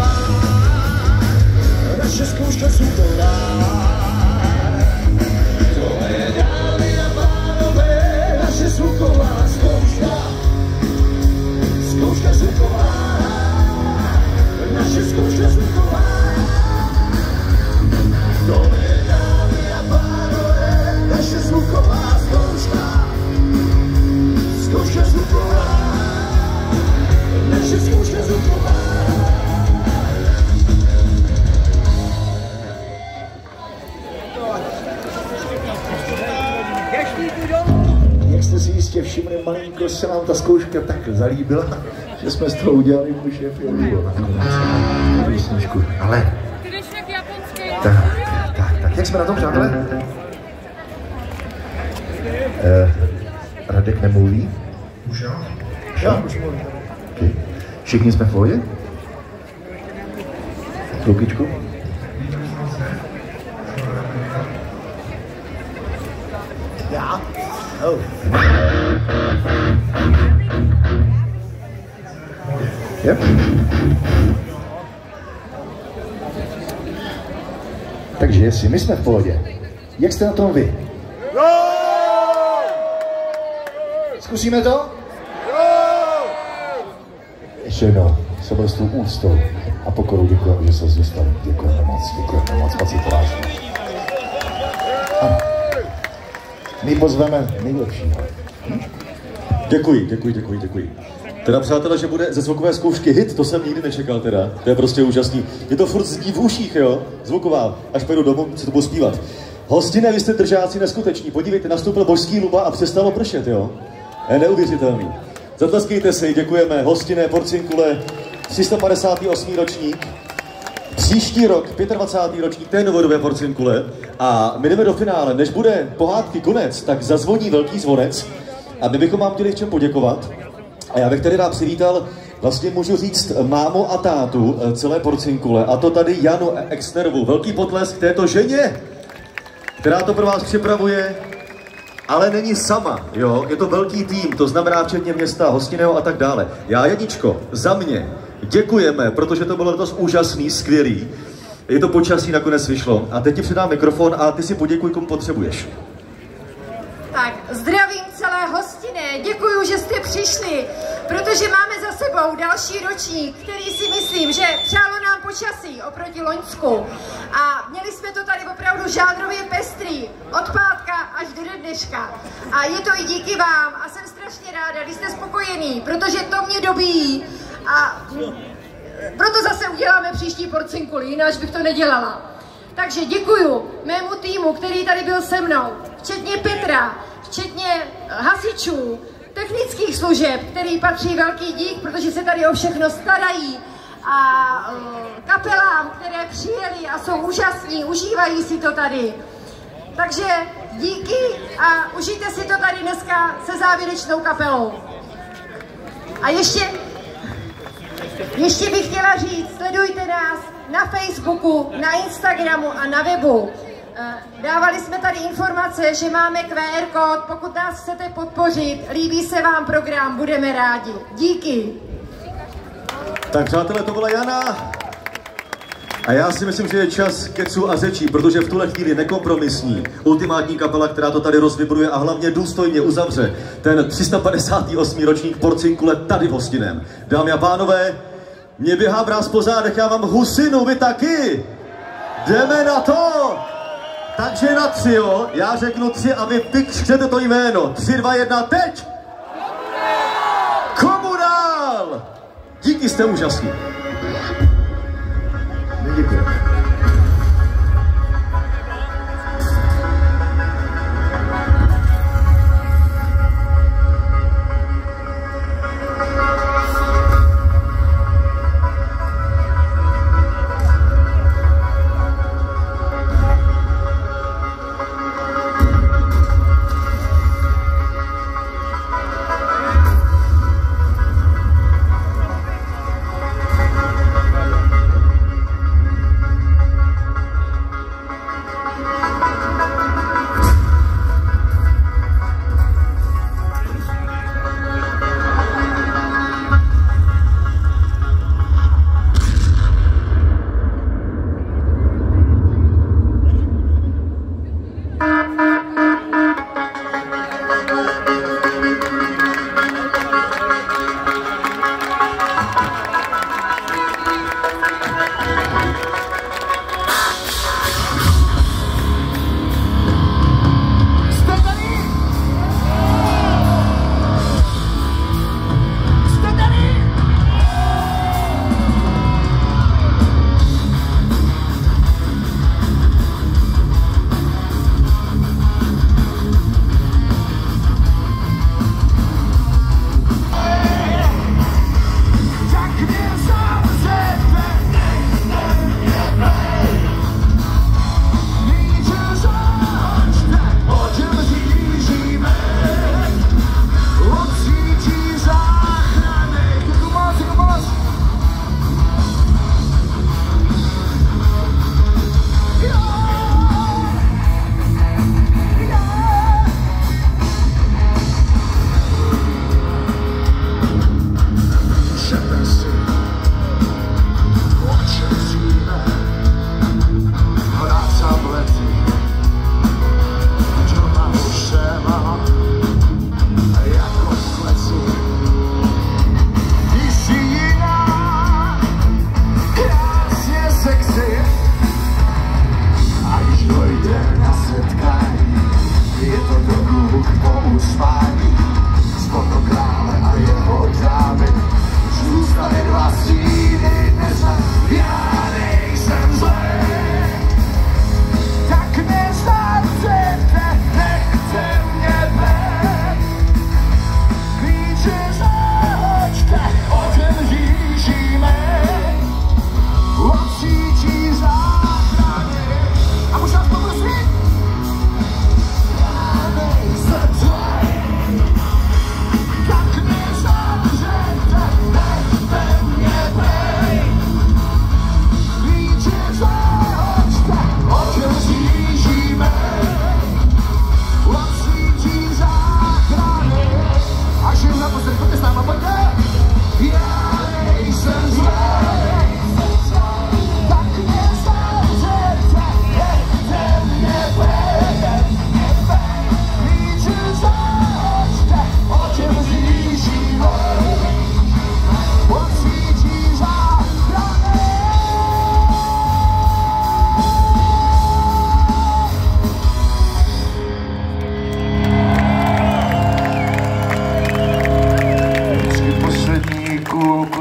zvuková, naše zkouška zvuková. Tohle je, dámy a pánové, naše zvuková zkouška. Zkouška zvuková, naše zkouška zvuková. Tohle je, dámy a pánové, naše zvuková zkouška. Zkouška zvuková, naše zkouška zvuková. Jak jste si jistě všimli, malinko se nám ta zkouška tak zalíbila, že jsme z toho udělali můj šéf Jožo nakonec. Ale... Tak, jak jsme na tom, přátelé? Radek nemluví? Už jo? Jo, už mluví. Okay. Všichni jsme v pohodě? Lukičku? Já? Oh. Yep. Takže jestli my jsme v pohodě, jak jste na tom vy? Zkusíme to? Ještě jednou, s obrovskou úctou a pokorou děkujeme, že se zůstali. Děkujeme moc, paci to vážně. Ano. My pozveme nejlepšího. Děkuji. Teda přátelé, že bude ze zvukové zkoušky hit, to jsem nikdy nečekal teda. To je prostě úžasný. Je to furt zní v uších, jo? Zvuková. Až pojdu domů, si to budu zpívat. Hostiné, vy jste držáci neskuteční. Podívejte, nastoupil božský Luba a přestalo pršet, jo? Je neuvěřitelný. Zatleskejte si, děkujeme. Hostinné Porcinkule, 358. ročník. Příští rok, 25. ročník té novodobé Porcinkule. A my jdeme do finále. Než bude pohádky konec, tak zazvoní velký zvonec. A my bychom vám chtěli v čem poděkovat. A já bych tady rád přivítal, vlastně můžu říct, mámu a tátu celé Porcinkule. A to tady Janu Exnerovou. Velký potlesk této ženě, která to pro vás připravuje, ale není sama, jo? Je to velký tým, to znamená včetně města Hostinného a tak dále. Já, Janičko, za mě děkujeme, protože to bylo letos úžasný, skvělý. Je to počasí, nakonec vyšlo. A teď ti předám mikrofon a ty si poděkuj, komu potřebuješ. Tak, zdravím celé Hostinné, děkuju, že jste přišli, protože máme za sebou další ročník, který si myslím, že přálo nám počasí oproti loňsku. A měli jsme to tady opravdu žánrově pestrý, od pátka až do dneška. A je to i díky vám a jsem strašně ráda, když jste spokojení, protože to mě dobíjí. A proto zase uděláme příští Porcinkuli, jinak bych to nedělala. Takže děkuju mému týmu, který tady byl se mnou, včetně Petra, včetně hasičů, technických služeb, který patří velký dík, protože se tady o všechno starají, a kapelám, které přijeli a jsou úžasní, užívají si to tady. Takže díky a užijte si to tady dneska se závěrečnou kapelou. A ještě bych chtěla říct, sledujte nás na Facebooku, na Instagramu a na webu. Dávali jsme tady informace, že máme QR kód, pokud nás chcete podpořit, líbí se vám program, budeme rádi. Díky. Tak přátelé, to byla Jana. A já si myslím, že je čas keců a řečí, protože v tuhle chvíli nekompromisní, ultimátní kapela, která to tady rozvibruje a hlavně důstojně uzavře ten 358. ročník Porcinkule tady v Hostinném. Dámy a pánové, mě běhá mráz po zádech, já mám husinu, vy taky? Jdeme na to! Takže na 3, jo? Já řeknu 3 a vy vykřičete to jméno. 3, 2, 1, teď! Komunál! Díky, jste úžasní. Děkuji.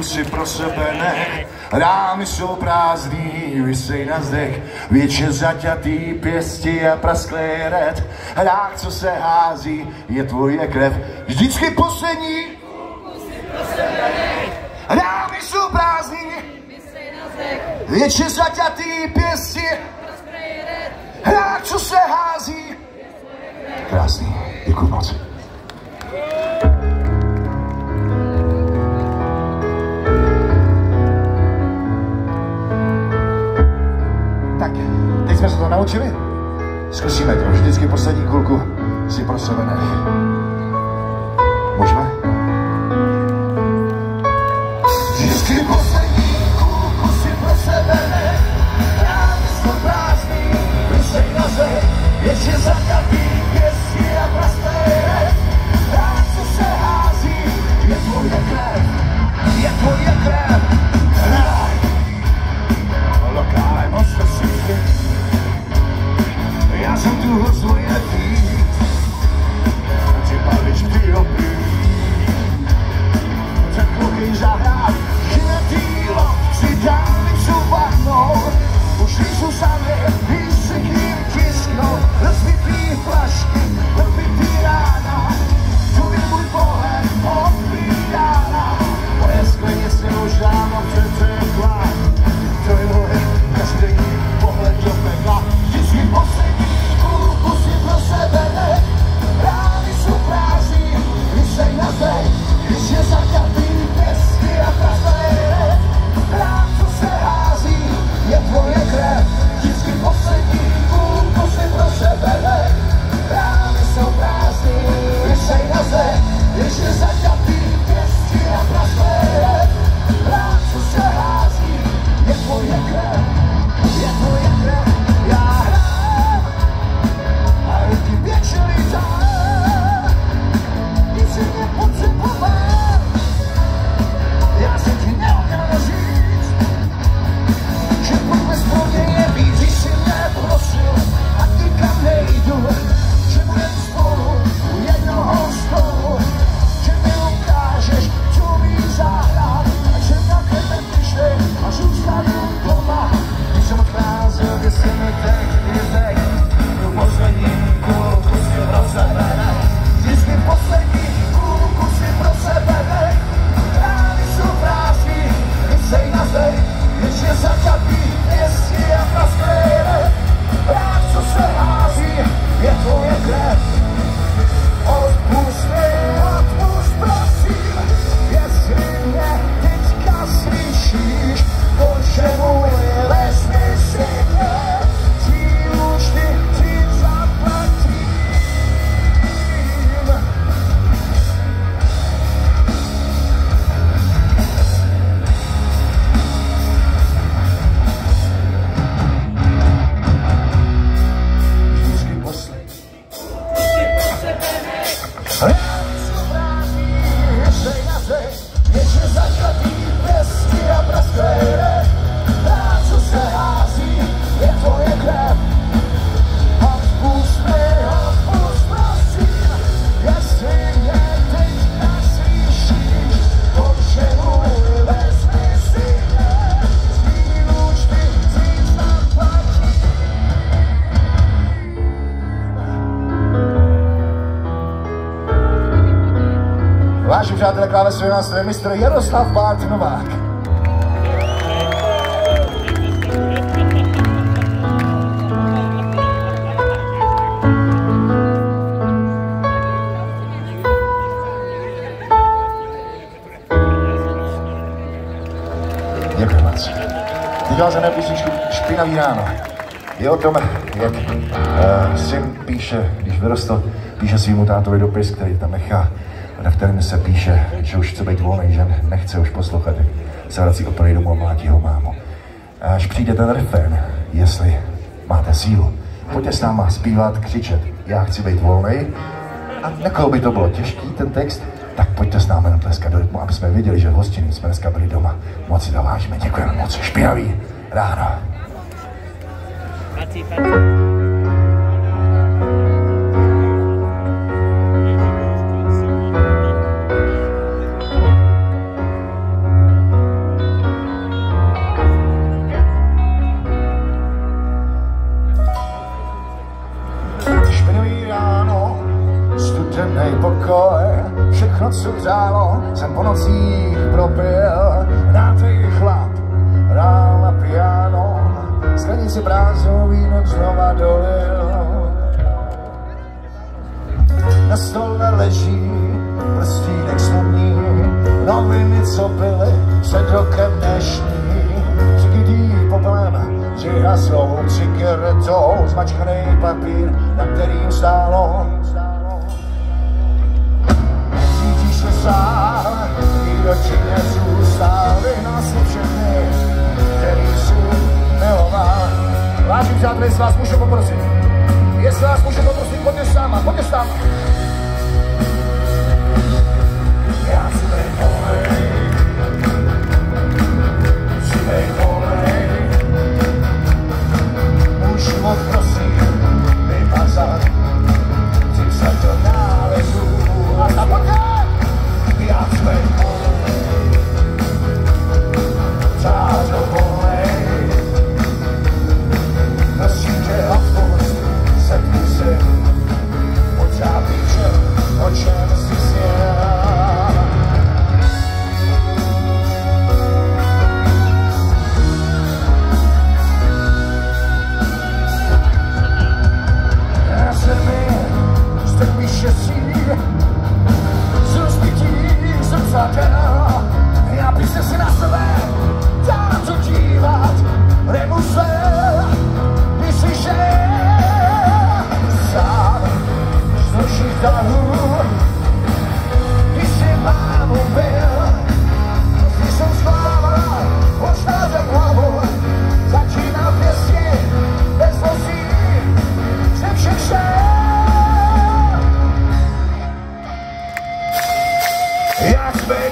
si pro sebe nech. Rámy jsou prázdný, visej na zdech, větše zaťatý pěsti a prasklý red. Hrách, co se hází, je tvoje krev, vždycky poslední. Rámy jsou prázdný, větše zaťatý pěsti, hrách, co se hází. Krásný, děkuji moc. Tak, teď jsme se to naučili. Zkusíme to. Vždycky poslední kulku si pro sebe nech. Můžeme? Vždycky poslední kulku si pro sebe nech. Rámy jsou prázdný, vysej na zem, větši zakatý pěstí a prasté. Rád, co se hází, je tvoje krev, je tvoje krev. Hraj, lokálem ostro si. Já jsem tu hozvoje víc, ti palič ty opít. Před kluky zahrát, že na týlo si dálnicu bahnou. Už nejsou sami, víc se k ním tisknou. Rozbitý flašky, rozbitý rána, tu je můj pohled, odbírána. Moje sklenice už dávno přetekla, to je moje každodenní pohled do pekla. Vždycky poslední kulku si pro sebe nech. Rány jsou prázdný, vysej na zem, když je zakatý pěstí a prasté. Rád, co se hází, je tvoje krev. Vždycky poslední kulku si pro sebe nech. Rány jsou prázdný, vysej na zem, když je zakatý pěstí a prasté. Rád, co se hází, je tvoje krev, je tvoje krev. Já hrám a ruky běží lítá, nic si nepotřeboval. Já jsem ti neuměl říct, že pojďme spolu je víc, když si mě prosil a nikam nejdu, že budem spolu u jednoho stolu, že mi ukážeš, co umíš zahrát a že na tebe přišli a zůstanu doma. Když jsem odcházel, když se mi teď řek, tu poslední kulku si pro sebe nech. Vždycky poslední kulku si pro sebe nech. Rány jsou prázdný, vysej na zem, když je zakatý pěstí a prasklé. Rád, co se hází, je tvoje krev. Odpust prosím, jestli mě teďka slyšíš, potřebuji vezmi si mě, ty účty ti zaplatím. Vždycky poslední. Rány jsou prázdný, vysej na zem, větši zakatý pěstí a prasklé. Rád, co se hází, je tvoje krev. Odpust prosím, jestli mě teďka slyšíš, potřebuji vezmi si mě, svý účty si zaplatím. Vážení přátelé, klávesový nástroj mistr Jaroslav Bart Novák. Děkuji moc. Dělal za nepísničku Špinavý ráno. Je o tom, jak syn píše, když vyrostl, píše svýmu tátovi dopis, který tam nechá, na kterém se píše, že už chce být volný, že nechce už poslouchat, jak se vrací opět domů a mlátí ho mámu. Až přijde ten refrén, jestli máte sílu, pojďte s náma zpívat, křičet, já chci být volný. A nekoho by to bylo těžký, ten text, tak pojďte s námi tleskat do rytmu, aby jsme viděli, že v hostině jsme dneska byli doma. Moc si to vážíme, děkujeme moc. Špinavý ráno. Pací. studený pokoj, všechno, co hřálo, jsem po nocích propil. Nátej chlap hrál na piano, sklenici prázdnou vínem znova dolil. Na stole leží prstínek smutný, noviny, co byly před rokem dnešní. Přikrytý popelem, přihaslou cigaretou, zmačkaný papír, na kterým stálo. Cítíš se sám, nikdo ti nezůstal, vyhnal si všechny, který jsi miloval. Vážení přátelé, jestli vás můžu poprosit, pojďte s náma, pojďte s náma. Já si nejvolej, můj život prosím vymazat, chci psat do nálezu a pojďte! Já si nejvolej, táto volej, prosím tě odpust, sedni si, pořádíče, o čem jsi sněl. Já bych si na sebe dám to dívat, nemusel, když jsi žel sám z nočních tahů, když jsi mámu byl, když jsem spávala, odstávil hlavu, začínal pěstě, bez zlostí, jsem všech šel. Jak jsme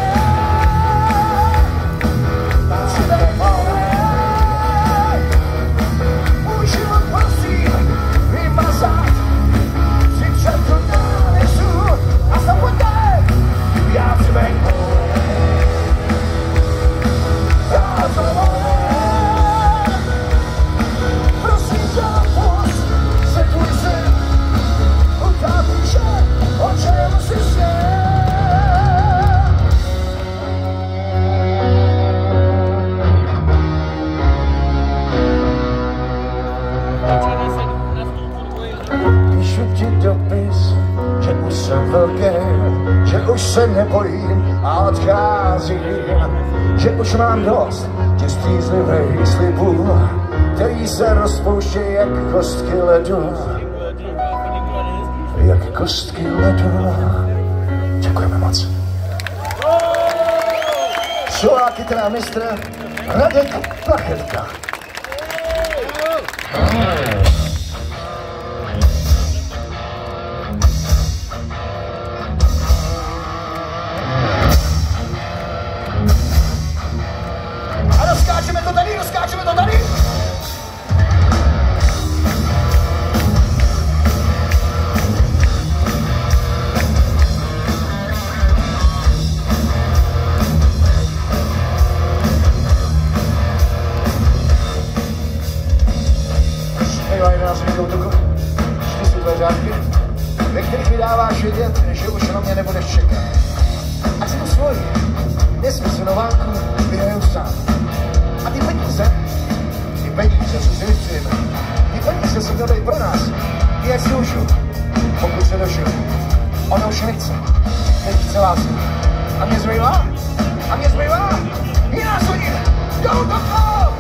můj život prosím vymazat, si před to nálezu a zapojte, já jsme já to prosím tě odpust, se tvůj syn ukápíše, o čem jsi sněl. Dopis, že už jsem velký, že už se nebojím a odcházím, že už mám dost těch střízlivých slibů, který se rozpouštějí jak kostky ledu. Jak kostky ledu. Děkujeme moc. Slová kytara mistr Radek Plachetka. Rozkáčeme to tady! Zpívají nás někdo útoku, čty si tvé řádky, ve kterých mi dáváš vědět, že už na mě nebudeš čekat. Ať si to svojí, nesmyslnou válku vyhraju sám. A ty peníze, co si vystříme, ty peníze jsou tady pro nás, ty ať služu, pokud se došel. Ono už nechce, teď chce lásku. A mě zbývá, já chodím, jdou do toho!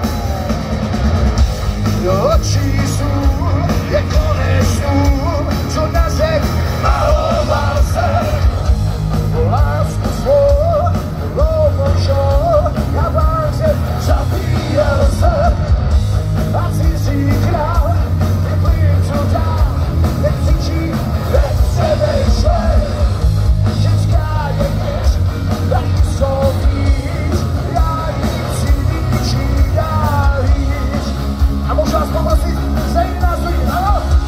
Do očí sůl je konec sůl, co na řek maloval se. Po lásku svou, dlouhou šol, já vážet zabíjel se. A cizí král, vyplým co dál, nekřičí, nepřemýšlej. Ženská je věc, taky jsou víc, já jim si ničí dál víc. A můžu vás poprosit, zejde nás lidi, ano?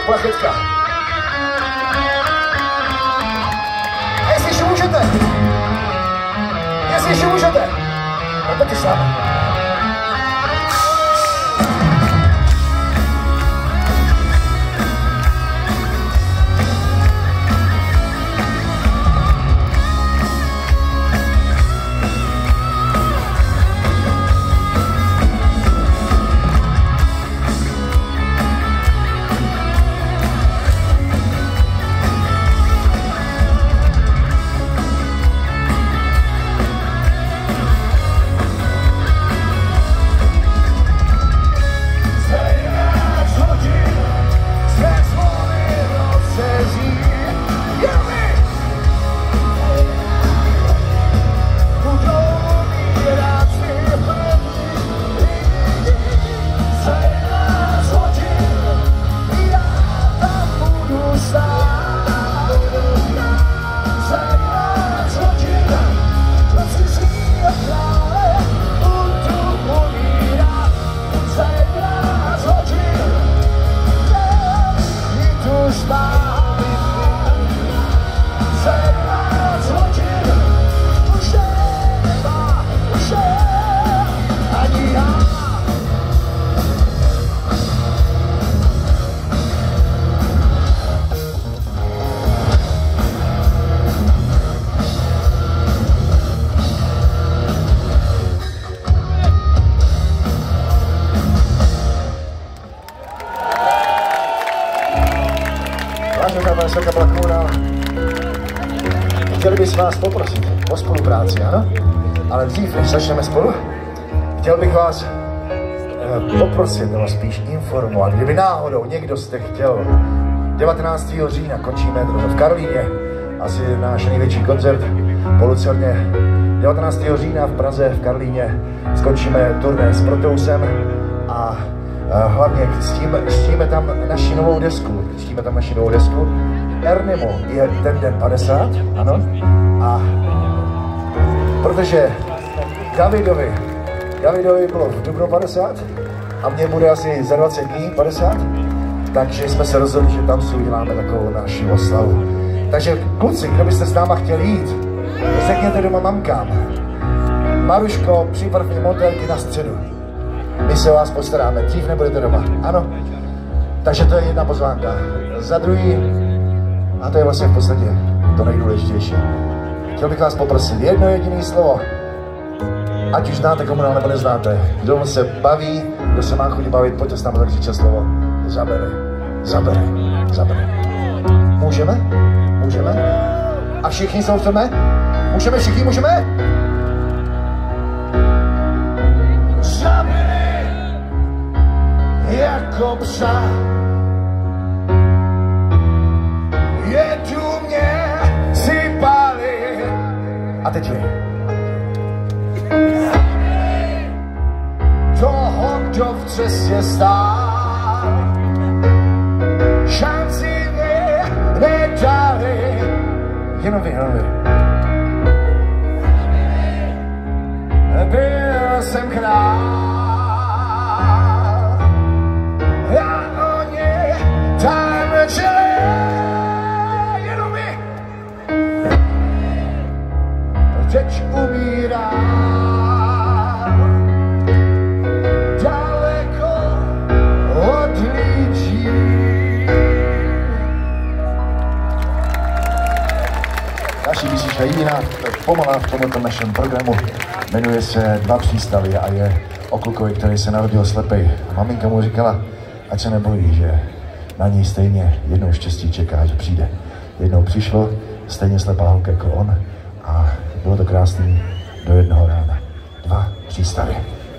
plachetka. Jestliže můžete, tak ty sami. Chtěli bych vás poprosit o spolupráci, ano? Ale dřív, než začneme spolu, chtěl bych vás poprosit, nebo spíš informovat, kdyby náhodou někdo jste chtěl 19. října končíme v Karlíně, asi náš největší koncert po Lucerně. 19. října v Praze, v Karlíně, skončíme turné s Proteusem a hlavně ctíme tam naši novou desku. Ernimu je ten den 50, ano? A protože Davidovi bylo v dubnu 50 a mně bude asi za 20 dní 50, takže jsme se rozhodli, že tam si uděláme takovou naši oslavu. Takže kluci, kdo byste s náma chtěli jít, řekněte doma mamkám. Maruško, připrav mi motelky na středu. My se o vás postaráme, dřív nebudete doma, ano? Takže to je jedna pozvánka. Za druhý, a to je vlastně v podstatě to nejdůležitější. Chtěl bych vás poprosit jedno jediné slovo. Ať už znáte komunál nebo neznáte. Kdo se baví, kdo se má chuť bavit, pojďte s námi zakřičet slovo. Zabere. Můžeme? A všichni se chceme? Můžeme? Zabere jako psa. Je tu mě sypali. A teď vy. Toho, kdo v cestě stál, šanci mi nedali. Jenom vy. Byl jsem král, já o něj tam čelil. Jenom vy. Teď umírá. Naší písnička jediná, pomalá v tomto našem programu, jmenuje se Dva přístavy a je o klukovi, který se narodil slepej. Maminka mu říkala, ať se nebojí, že na ní stejně jednou štěstí čeká, že přijde. Jednou přišlo, stejně slepá holka jako on a bylo to krásný do jednoho rána. Dva přístavy.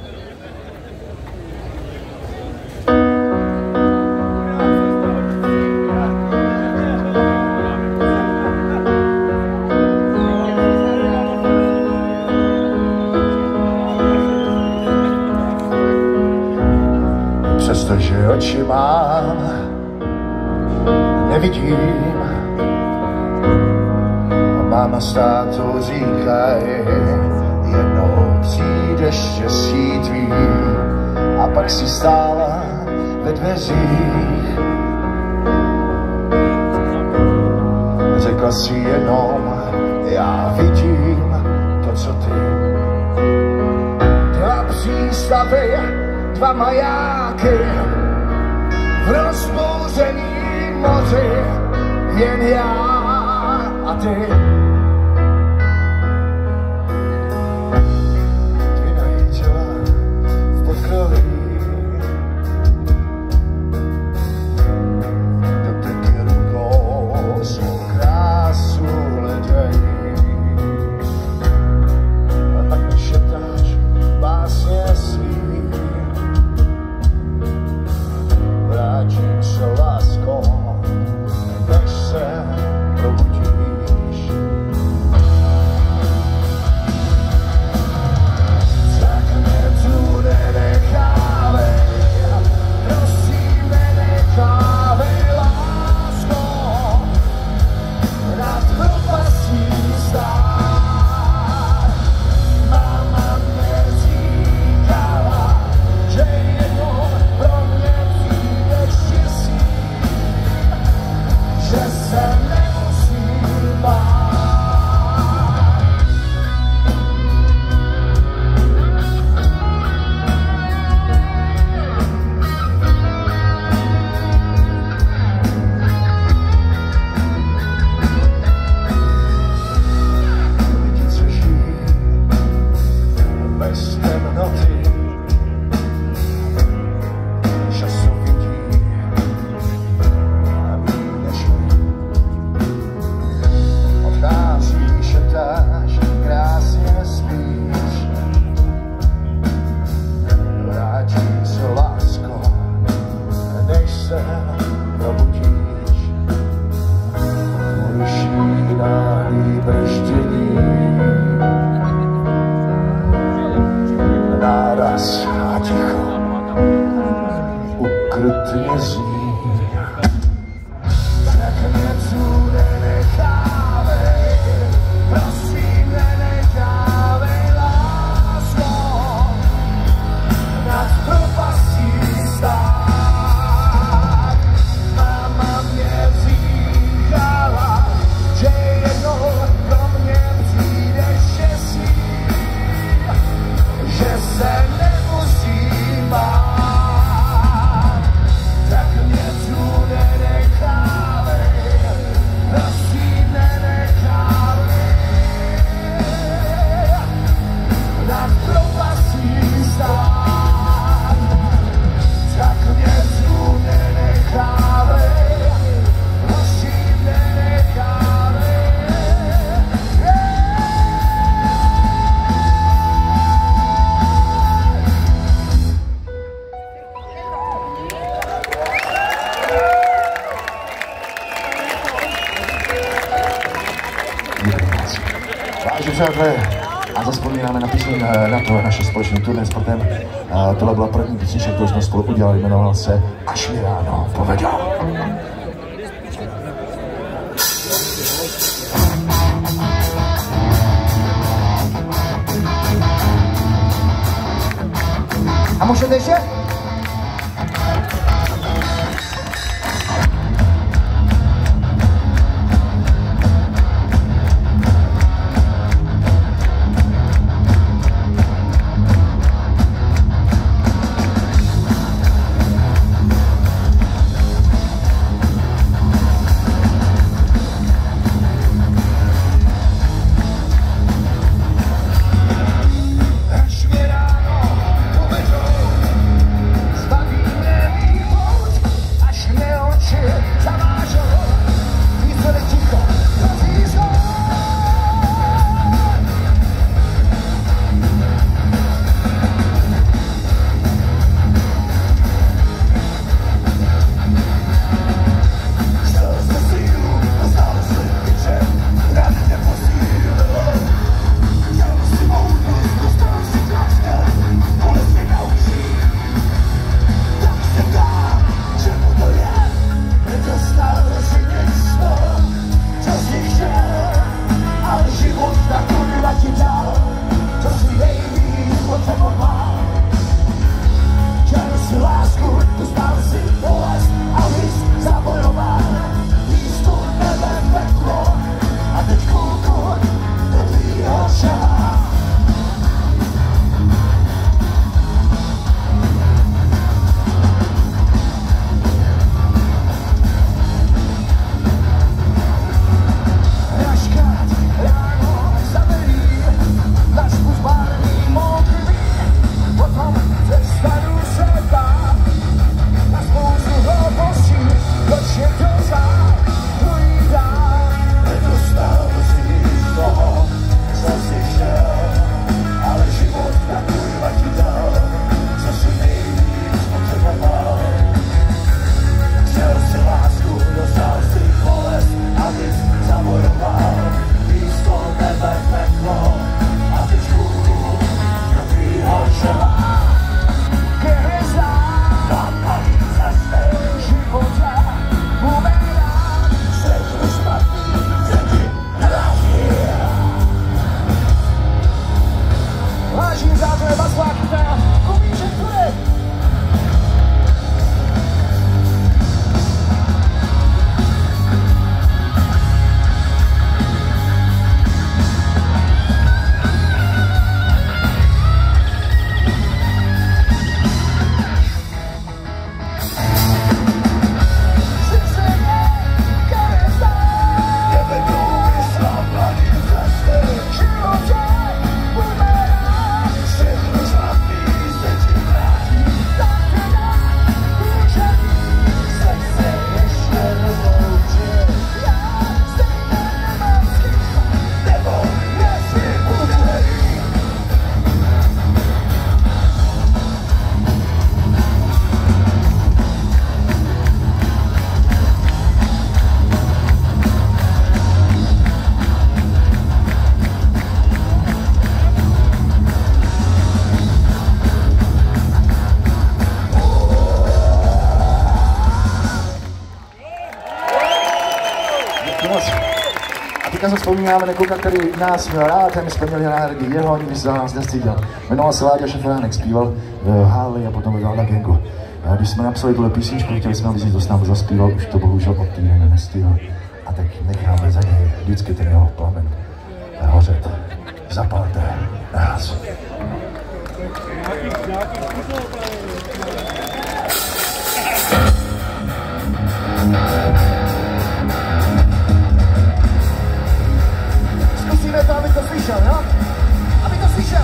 Přestože oči mám, nevidím. A máma s tátou říkají, jednou přijde štěstí tvý. A pak si stála ve dveřích řekla si jenom, já vidím to, co ty. Dva přístavy, dva majáky, v rozbouřený moři, jen já a ty. Ty nahý těla v podkroví, doteky rukou svou krásu hledají. A tak mi šeptáš básně svý, vrátím se láskou, než se probudíš. Tak mě tu nenechávej, prosím nenechávej, lásko, nad propastí stát. Máma mě říkala, že jednou pro mě přijdeš štěstí, že se nemusím bát. Lidi, co žijí bez temnoty, času vidí a ví než my. Odcházíš, šeptáš, krásně spíš. Vrátím se, lásko, než se probudíš. Ruší náhlý brždění, náraz a ticho ukrutně zní. Tak mě tu nenechávej, prosím nenechávej, lásko, nad propastí stát. Máma mě říkala, že jednou pro mě přijdeš štěstí, že se nemusím bát. Tak mě tu nenechávej, prosím nenechávej, nad propastí stát. Tak mě tu nenechávej, prosím nenechávej. Vážení přátelé, a zazpomínáme na píseň na to naše společné turné sportem. Tohle byla první písnička, kterou jsme spolu udělali, jmenovala se Až mi ráno povedal. A můžete ještě? Až mi ráno povedou, teďka se vzpomínáme na kluka, který nás měl rád, a my jsme měli rádi jeho, nikdy se za nás nestřídal. Jmenoval se Láďa Šafránek, zpíval v Harley a potom vydal na Gangu. A když jsme napsali tuhle písničku, chtěli jsme, aby si to s námi zaspíval, už to bohužel od týden nestihl. A tak necháme za něj vždycky ten jeho plamen hořet. Zapalte nás. Zkusíme to, aby to slyšel, jo? Aby to slyšel!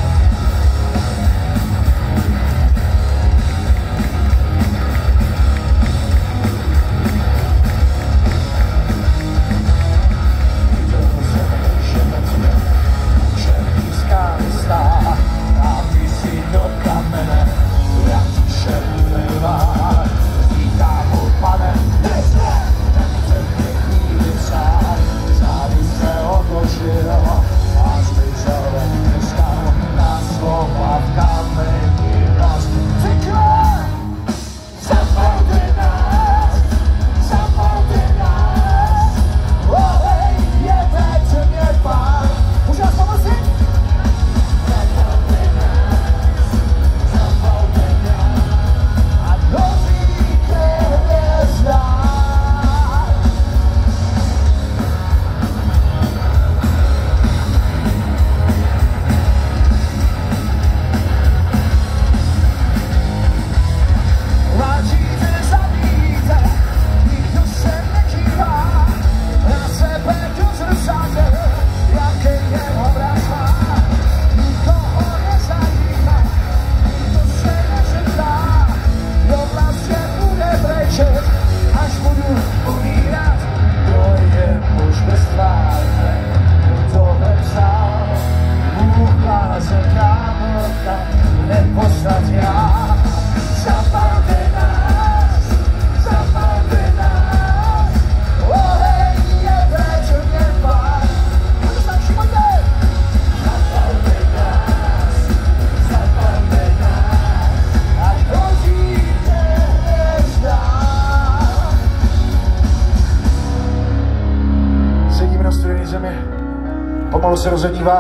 Pomalu se rozedívá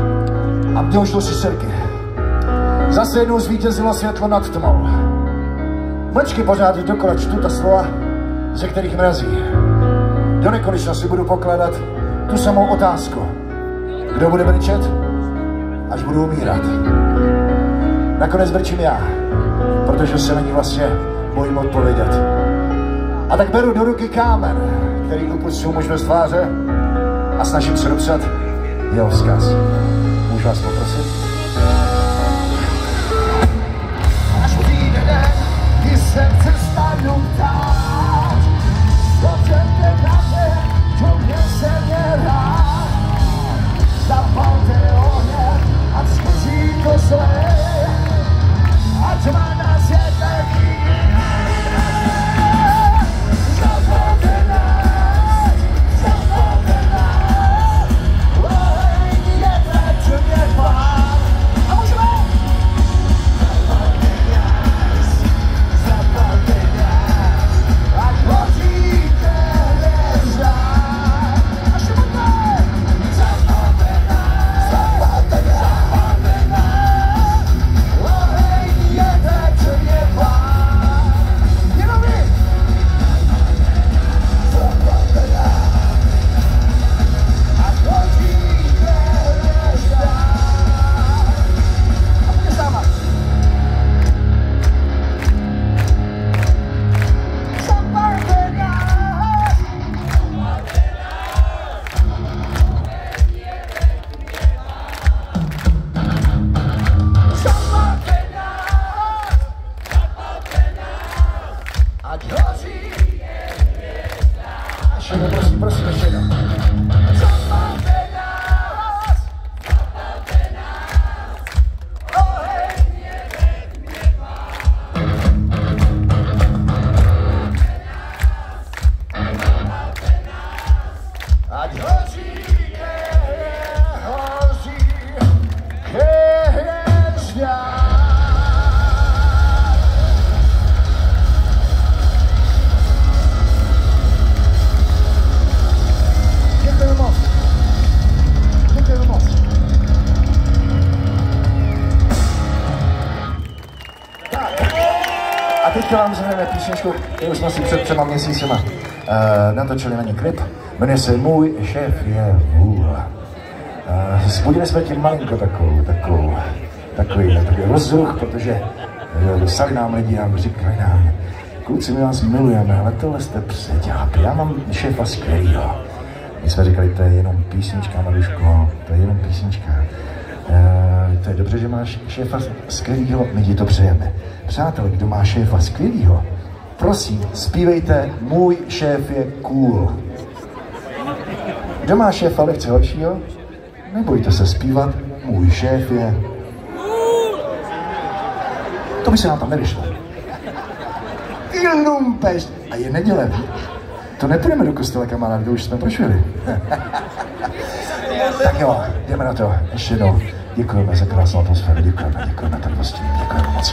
a mě už to siserky. Zase jednou zvítězilo světlo nad tmou. Mlčky pořád dokola čtu ta slova, ze kterých mrazí. Do nekonečna si budu pokládat tu samou otázku. Kdo bude brčet, až budu umírat? Nakonec brčím já, protože se na ní vlastně bojím odpovědět. A tak beru do ruky kámen, který upustřu možnost tváře a snažím se dopsat jeho vzkaz. Můžu vás poprosit? Až přijde den, kdy se přestanu ptát, otevřete na mě, to mě se nehrát. Zapalte ohně, ať skočí to zlé, ať má na světle chvíli. Zapalte nás, zapalte nás, oheň je večerně pán. A můžeme? Zapalte nás, ať hoříte hvězda. A šumotné! Zapalte nás, zapalte nás, oheň je večerně pán. Jenom vy! Zapalte nás, ať hoříte hvězda. A pojďte sama. Zapalte nás. Zapalte nás. Ať hoří. Ještě jednou, prosím, ještě jednou. Zapalte nás. Oheň je ve tmě ať hoří, hoří hvězda. Dneska vám zahrajeme písničku, kterou jsme si před 3 měsícema natočili na ní klip. Jmenuje se Můj šéf je vůl. Vzbudili jsme tím malinko takový rozruch, protože psali nám lidi a říkali nám, kluci, my vás milujeme, ale tohle jste předěláky, já mám šéfa skvělýho. My jsme říkali, to je jenom písnička, Maruško, to je jenom písnička. To je dobře, že máš šéfa skvělýho, my ti to přejeme. Přátelé, kdo má šéfa skvělýho, prosím, zpívejte Můj šéf je cool. Kdo má šéfa lehce horšího, nebojte se zpívat Můj šéf je... To by se nám tam nevyšlo. Ty lumpeš! A je neděle. To nepůjdeme do kostela, kamarád, to už jsme prošli. Tak jo, jdeme na to. Ještě jednou. Děkujeme za krásnou atmosféru, děkujeme tady vlastně, děkujeme moc.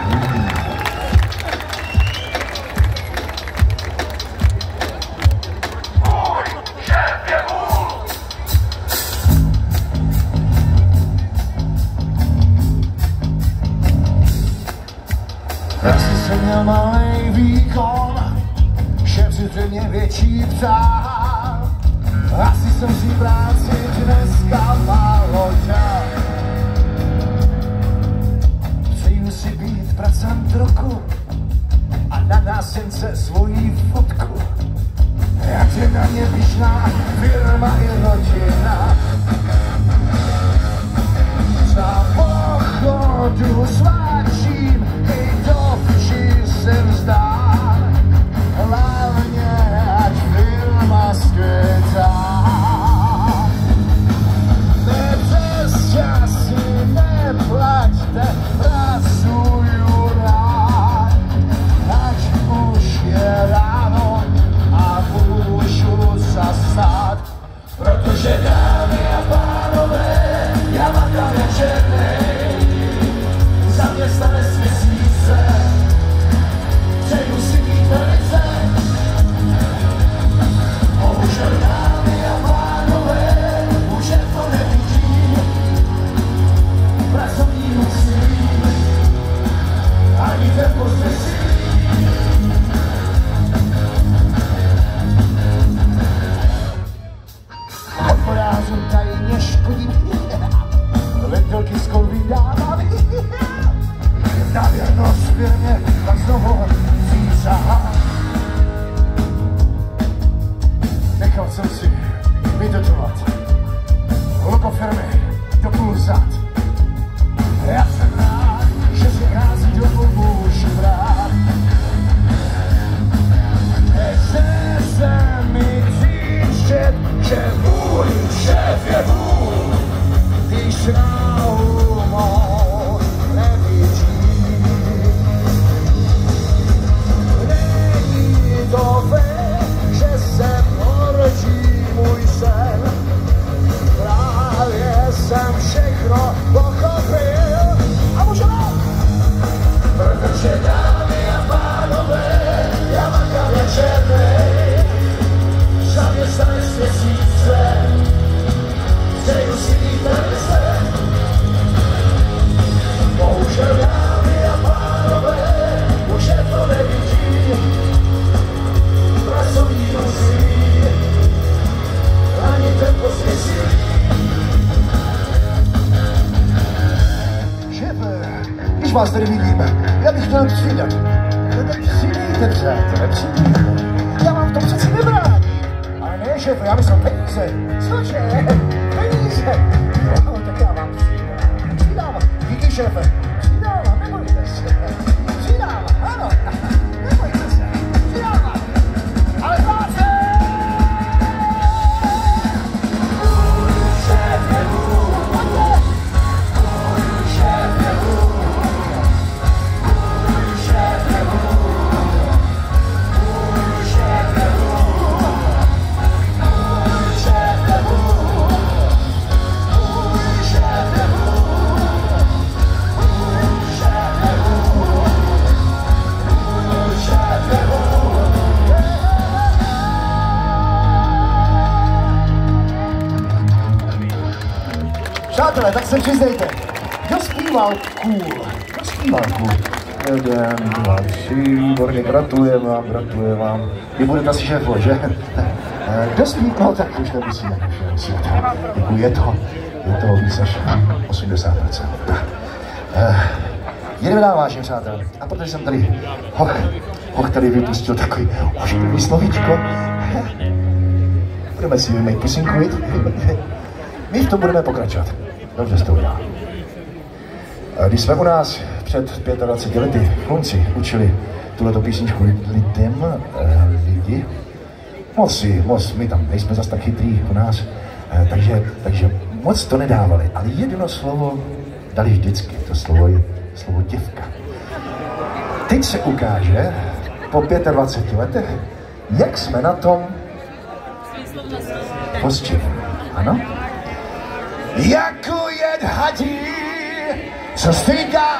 Já jsem měl malej výkon, šéf si mě větší ptá. Asi jsem si práci dneska málo dělal. Přeju si být pracant roku a na násence svoji fotku. Jak je na mě pyšná firma i rodina. Za pochodu sváčím i do vši se vzdám. Hlavně ať firma skvětá. Přes časy neplačte, pracuju rád. Ať už je ráno a můžu zasát. Protože dámy a pánové, já makám jak černej. Zaměstnanec měsíce, přeju si mít velice. Bohužel dámy a pánové, už je to nevidím. Pracovní musím, ani tempo znesím. Odborářům tajně škodí, letelky z kolby dávám. Na věrnost firmě tak znovu přísahám. Nechal jsem si vydotovat logo firmy do půl zad. Já jsem rád, že si hází domů můžu brát. Nechce se mi křičet, že můj šéf je vůl, když na humor nevidí. Není to fér, že se porodí můj sen. Právě jsem všechno pochopil. A můžeme? Protože dámy a pánové, já makám jak černej. Zaměstnanec měsíce, přeju si mít velice. Bohužel dámy a pánové, už je to nevidím. Pracovní musí, ani tempo zvěsí. Šéfe, když vás tady vidíme, já bych chtěl přidat. No tak přidejte, přátelé, přidejte. Já vám to přeci nebráním. Ale ne, šéfe, já myslím peníze. Cože? Peníze. No, tak já vám přidám. Přidám. Díky, šéfe. Přidám, nebojte se. Přidám, ano. Nebojte se. Přidám. Ale práce! Přátelé, tak se přiznejte, kdo zpíval cool? Kdo zpíval cool? Jeden, dva, tři, výborně, gratulujem vám. Vy budete asi šéfo, že? Dost mít, no tak už nemusíme. Děkuji, je to víc než 80%. Jedeme dál, vážně přátelé. A protože jsem tady, tady vypustil takový ošklivý slovíčko, budeme si vymejt pusinku, my v tom budeme pokračovat. Dobře jste udělal. Když jsme u nás před 25 lety v Chlumci učili tuhleto písničku lidem, lidi, moc, my tam nejsme zas tak chytrý u nás, takže moc to nedávali, ale jedno slovo dali vždycky, to slovo je slovo děvka. Teď se ukáže, po 25 letech, jak jsme na tom hostině. Ano? Jako jed hadí, co stýká,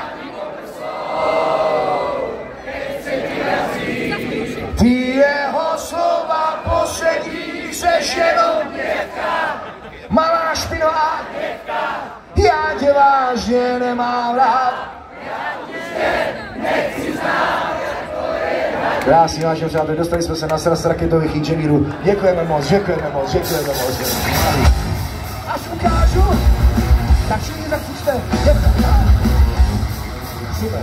ty jeho slova poslední seš jenom děvka, malá špinová děvka, já tě vážně nemám rád, já tě nechci znát. Krásný, vážně přátelé, dostali jsme se na sraz raketových inženýrů. Děkujeme moc. Až ukážu, tak všichni zakřičte. Super.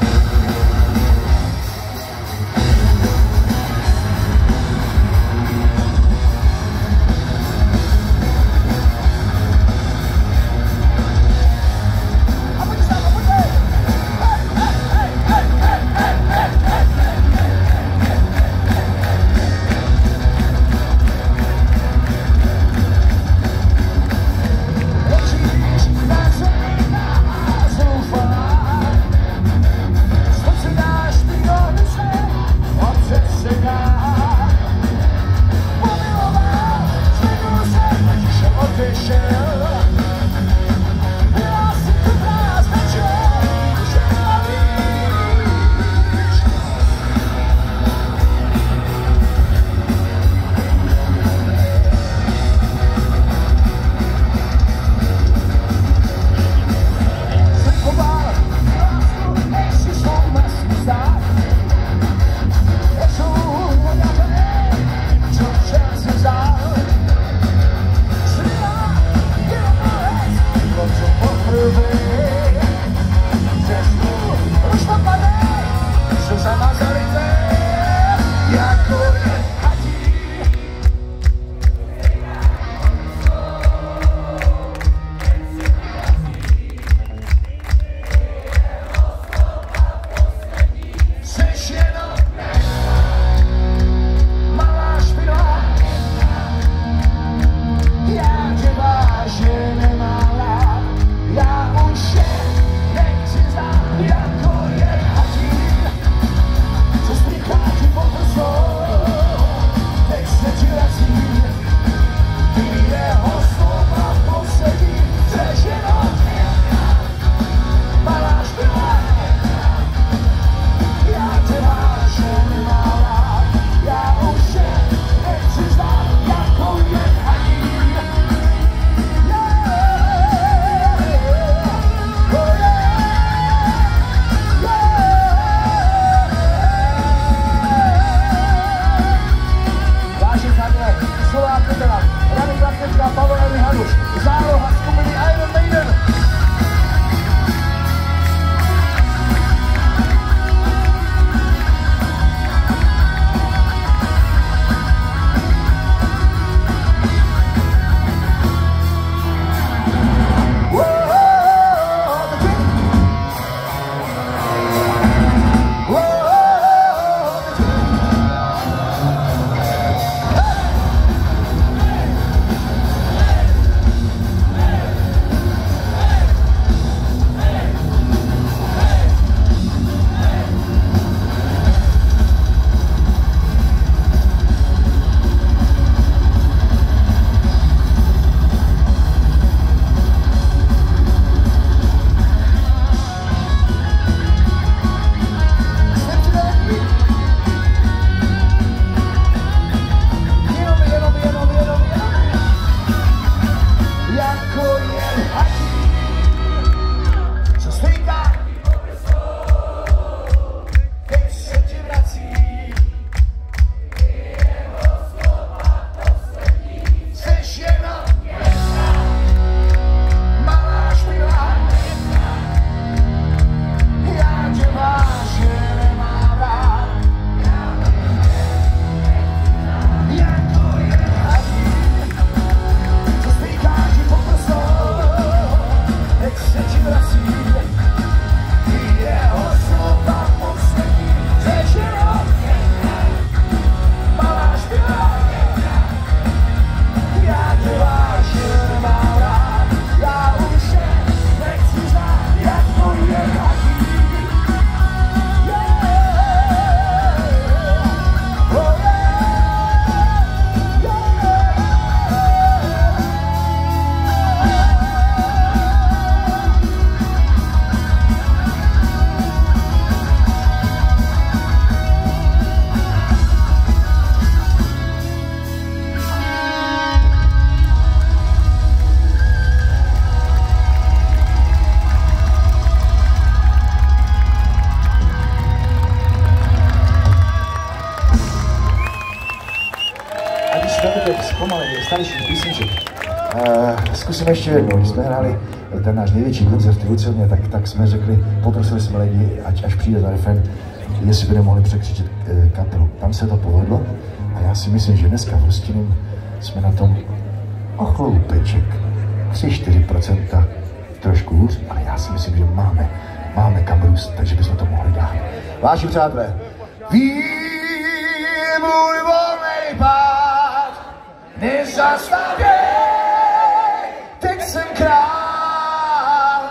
pomalej, starší písniček. Zkusím ještě jednou, když jsme hráli ten náš největší koncert v Lucerně, tak jsme řekli, poprosili jsme lidi, až přijde za refren, jestli by nemohli překřičet kapelu. Tam se to povedlo a já si myslím, že dneska v Hostiném jsme na tom o chloupeček, 3-4%, trošku hůř, ale já si myslím, že máme kam růst, takže bychom to mohli dát. Vážení přátelé, ví můj volnej pád, nezastavěj, teď jsem král,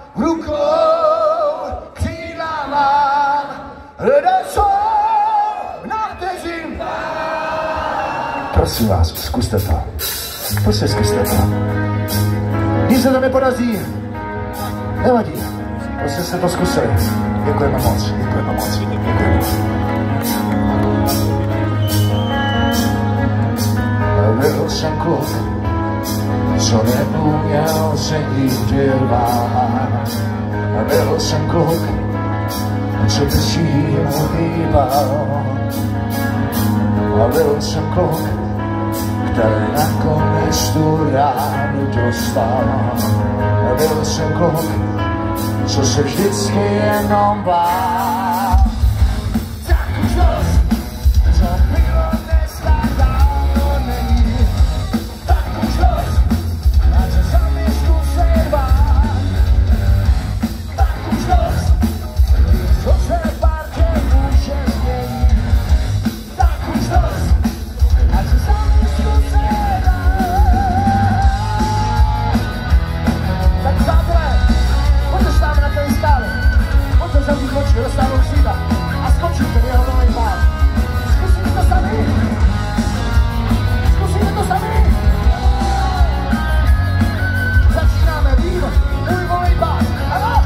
rukou křídla mám, hledaj co na vteřin. Prosím vás, zkuste to. Prostě zkuste to. Když se to nepodaří, nevadí. Prostě jste to zkusili. Děkujeme moc, děkujeme moc, děkujeme moc. Byl jsem kluk, co neuměl se nikdy rvát. Byl jsem kluk, co by sílu hýbal. A byl jsem kluk, který nakonec tu ránu dostal. A byl jsem kluk, co se vždycky jenom bál. Tak už dost, co bylo dneska dávno není. Tak už dost, ať se sami zkusej bát. Tak už dost, co se v partě může změnit. Tak už dost, ať se sami zkusej bát. Tak přátelé, pojďte s námi na té skále, pojďte zavřít oči, roztáhnout křídla a skočíte v jeho volnej pád. Zkusíme to sami! Zkusíme to sami! Začínáme vývod, můj volnej pád, ano!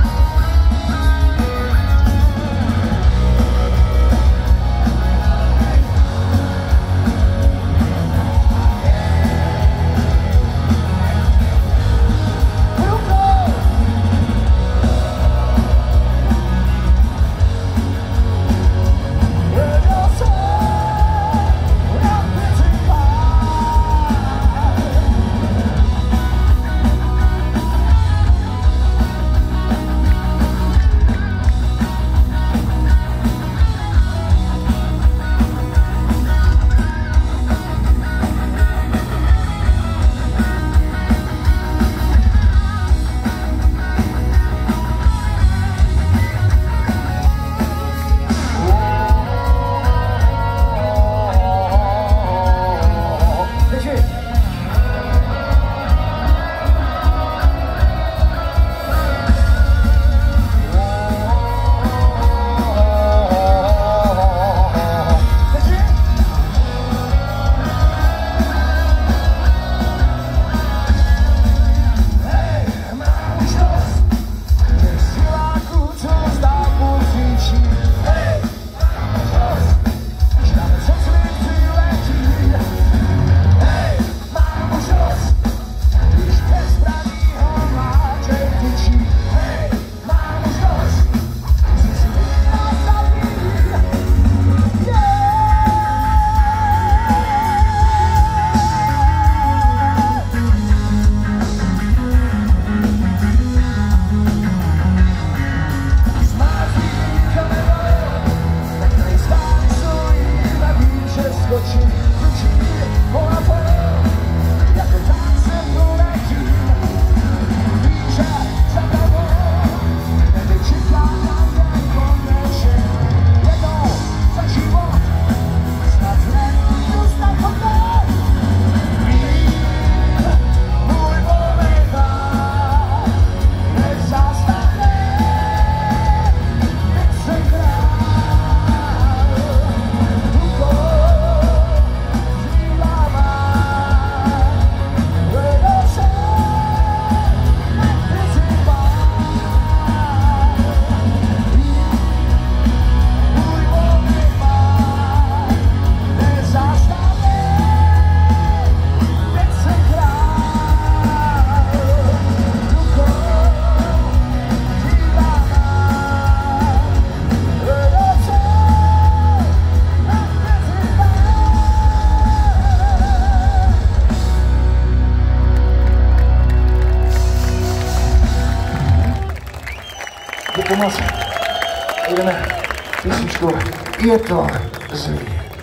moc. Jdeme písničku. Je to zlý.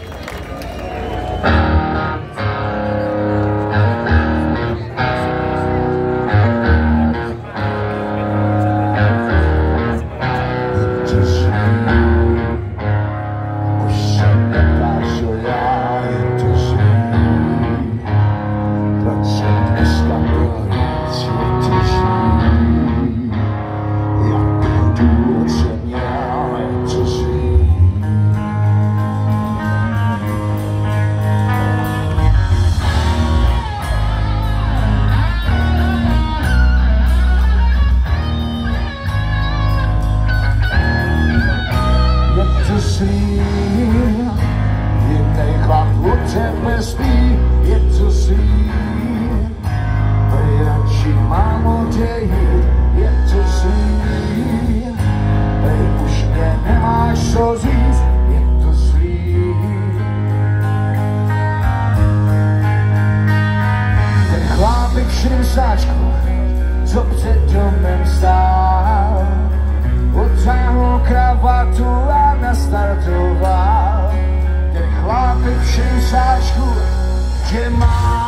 Co před domem stál, odtáhl kravatu a nastartoval. Ten chlapek v šimsáčku tě má.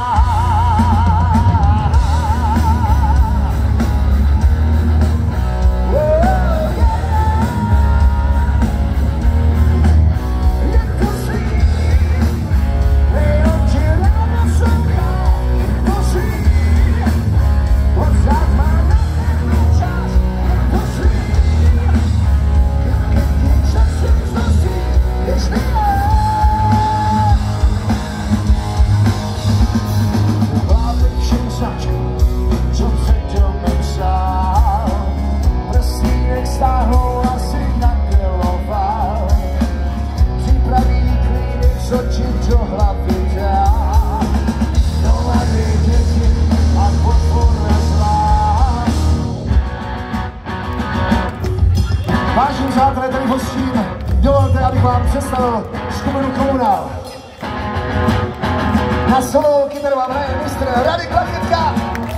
Vážení přátelé, tady hostím, dovolte, abych vám představil skupinu Komunál. Na solo kytaru vám hraje mistr Radek Lachetka.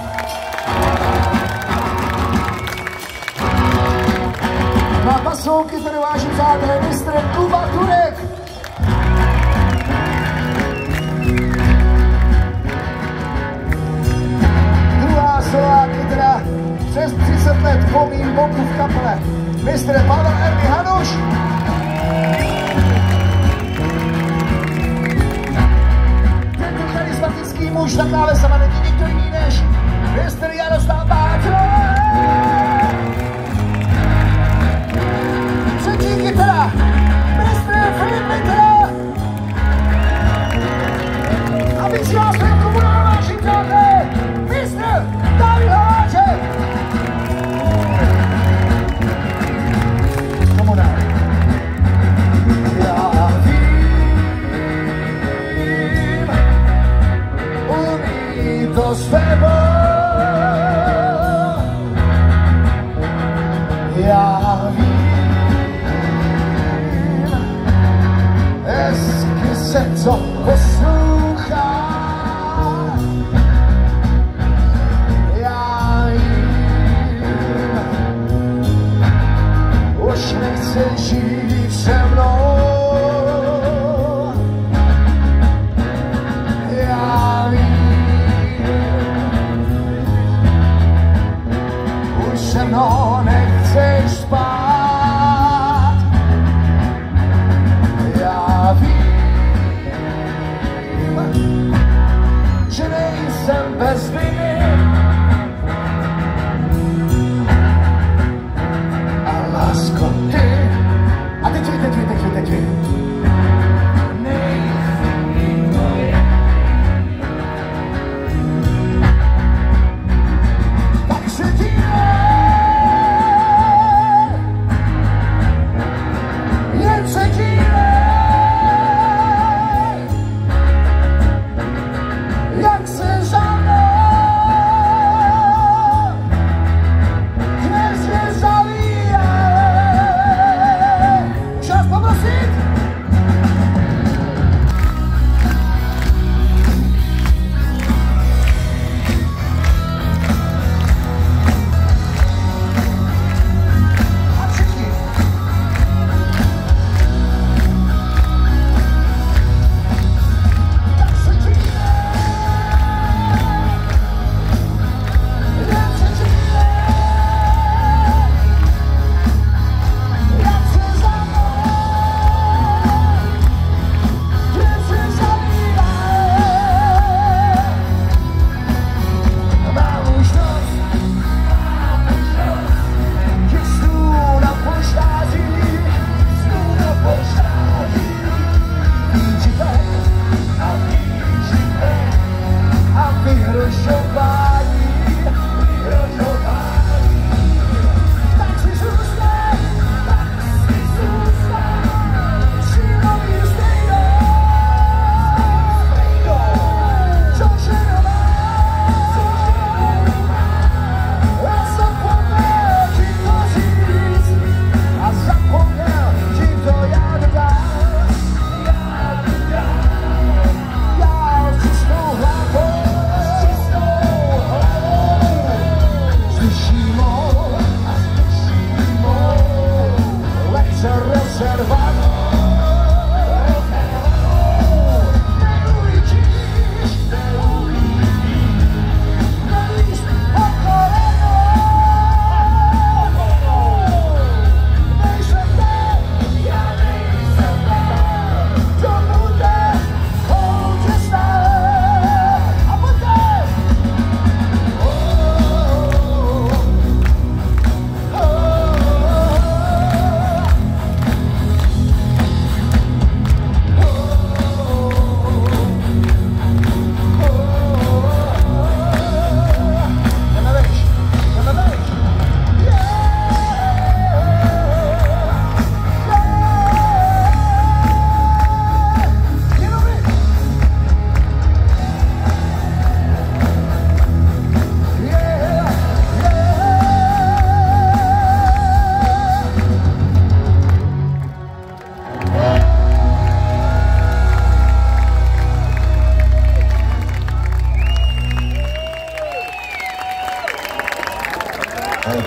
Na basovou kytaru, vážení přátelé, mistr Kuba Turek. Druhá solová kytara, přes 30 let po mým boku v kapele, mistr Pavel Erny Hanuš. Tento charismatický muž na klávesama není nikdo jiný než mistr Jaroslav Bátr. Třetí kytara, mistr Filip Littera. A víc vás svým komunál vážím dále, mistr David Haláček. To s tebou já vím, hezky se to poslouchá, já vím, už nechceš žít se mnou. Se mnou nechceš spát, já vím, že nejsem bez viny a lásko ty, a teď vy. Jak se za mnou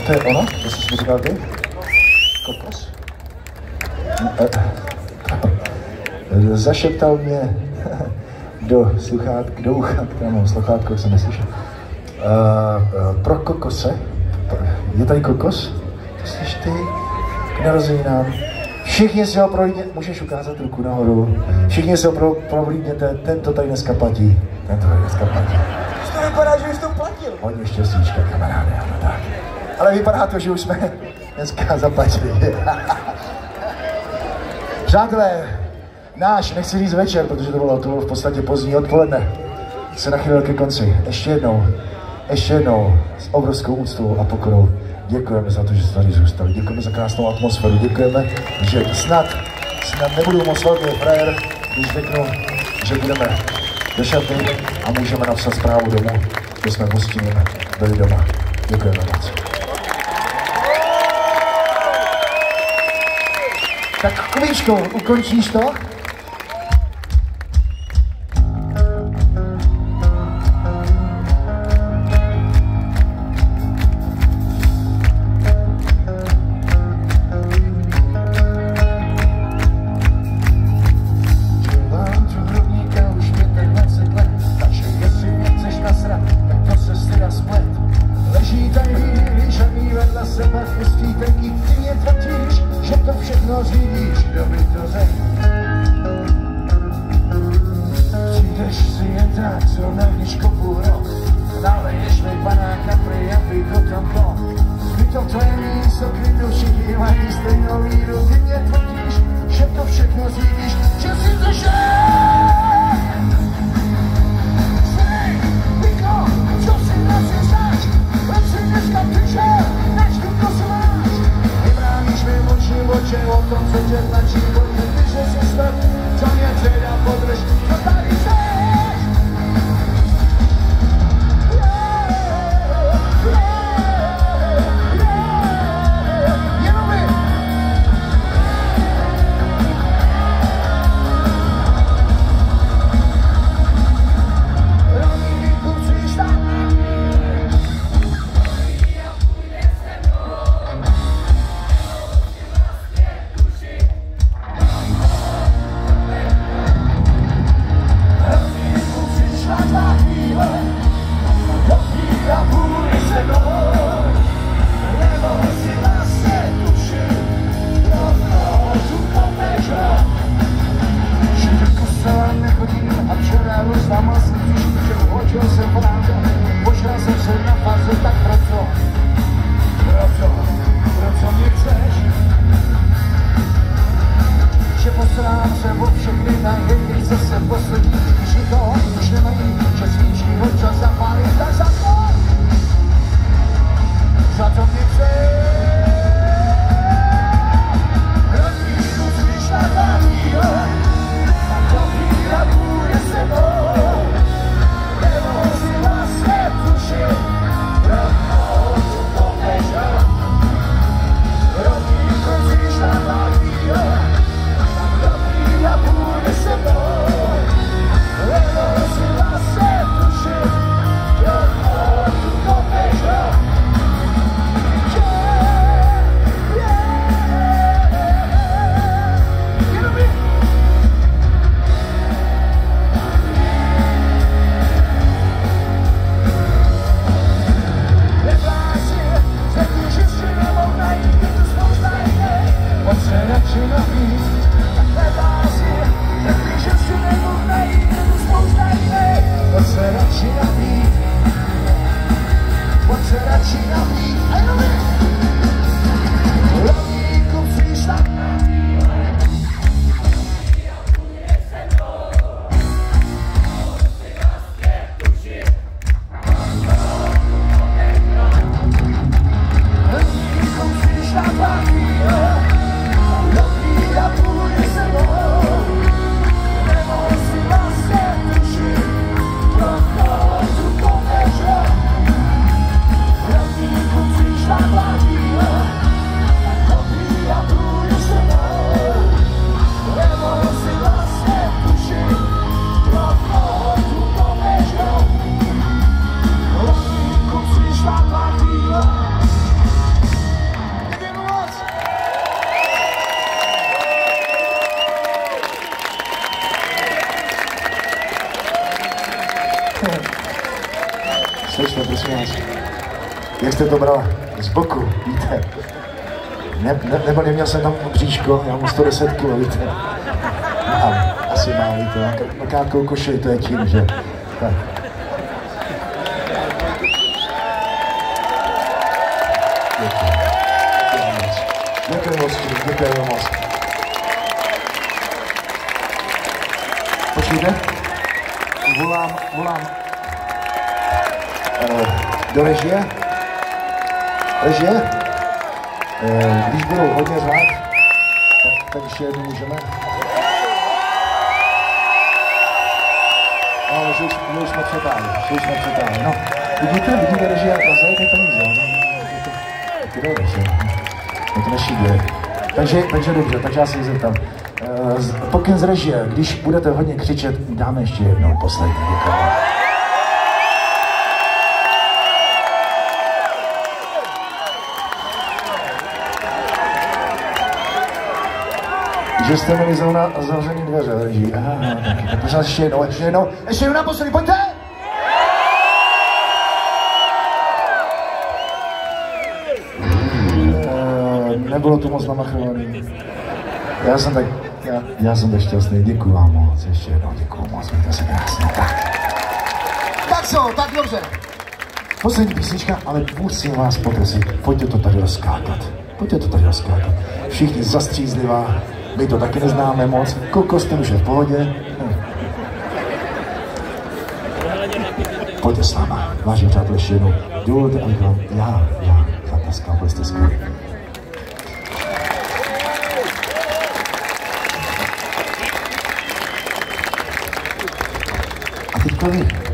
To je ono? To jsi mi říkal ty? Kokos? Zašeptal mě do ucha, která mám sluchátko, jak jsem neslyšel. Pro kokose. Je tady kokos? To jsi ty? K narozeninám. Všichni si ho prohlídněte, můžeš ukázat ruku nahoru. Všichni si ho prohlídněte, tento tady dneska platí. Tento tady dneska platí. To vypadá, že už to platil. Hodně štěstíčka, kamaráde, ano tak. Ale vypadá to, že už jsme dneska zaplatili. Přátelé, náš, nechci říct večer, protože to bylo v podstatě pozdní odpoledne, se nachýlil ke konci. Ještě jednou, s obrovskou úctou a pokorou děkujeme za to, že jste tady zůstali. Děkujeme za krásnou atmosféru. Děkujeme, že snad nebudu moc velký frajer, když řeknu, že budeme do šaty a můžeme napsat zprávu domů, že jsme v hostině byli doma. Děkujeme moc. Tak Kubíčko, ukončíš to? Slečno, prosím vás. Jak jste to brala? Z boku, víte? Nebo neměl jsem tam bříško, já mám 110 kg, víte? Mám, asi mám, víte? Na krátkou košili, to je tím, že? Tak. Děkuji moc, děkuji moc. Počkejte, volám do režie. Když budou hodně řád, tak ještě jednou můžeme. No, že už jsme přetáhli, no. Vidíte režie, a zajete peníze, to nešíduje. Takže dobře, takže já se ji zeptám. Pokyn z režie, když budete hodně křičet, dáme ještě jednou poslední. Děkuji. Že jste měli zavřený dveře režii. Tak pořád ještě jednou naposledy, pojďte! Nebylo to moc namachrovaný. Já jsem tak šťastný, děkuji vám moc, ještě jednou děkuji moc, mějte se krásně. Tak dobře. Poslední písnička, ale musím vás poprosit, pojďte to tady rozskákat. Všichni zastřízlivá, my to taky neznáme moc, Kokostem už je v pohodě. Pojďte s náma, vážení přátelé, ještě jednou. Dovolte, abych vám já zatleskal, byli jste skvělí. A teďka vy.